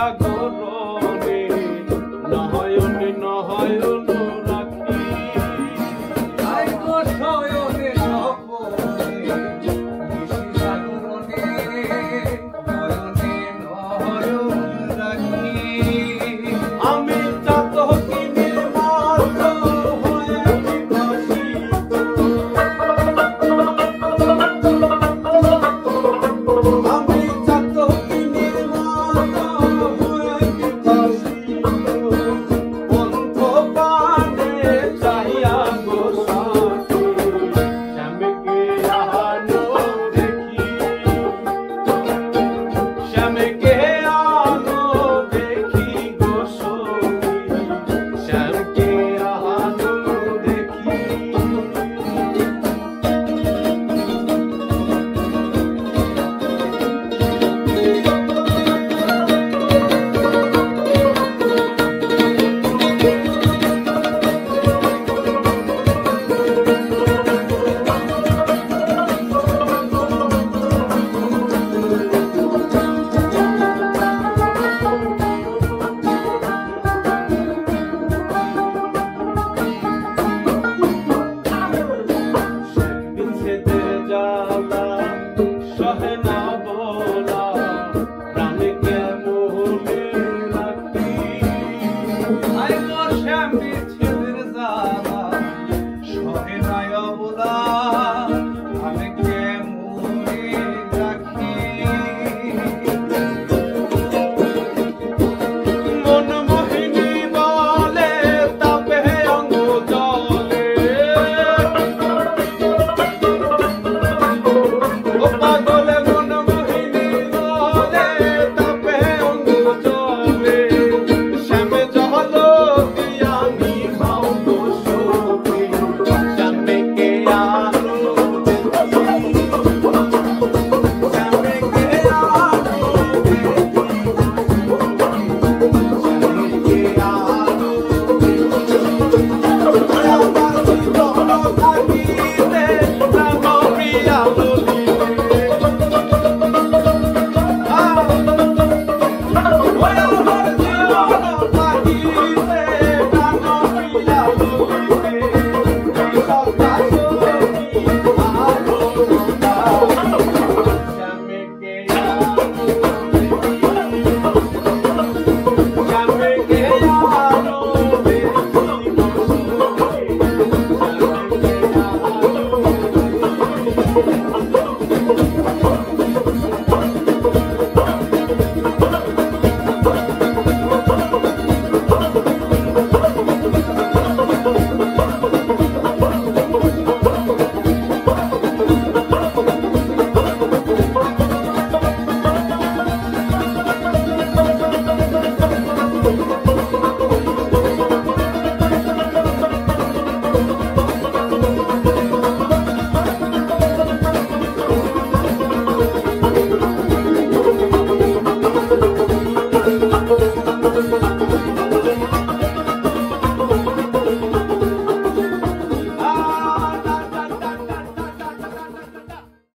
জাগরণে নয়নে নয়ন রাখি আই গো শয়নে স্বপনে নিশি জাগরণে নয়নে নয়ন রাখি আমি চাতকিনীর মতো হয়ে বিকশিত আমি চাতকিনীর মতো হয়ে বিকশিত অন্ত পানে চাহিয়া গো সাথী শ্যামকে আনো দেখি শ্যামকে আনো দেখি গো সখী শ্যামকে আনো দেখি বিচ্ছেদের জ্বালা সহে না বলা প্রাণকে মোহনে রাখি আই গো শ্যাম বিচ্ছেদের জ্বালা সহে নাই অবলা আমি কেমনে রাখি মন মোহিনী বলে তাপে অঙ্গ জলে ও পাগলে মন মোহিনী বলে তাপে অঙ্গ জলে শ্যামে জল দিয়ানি খাও গো সখী শ্যামকে আনো দেখি শ্যামকে আনো Thank you.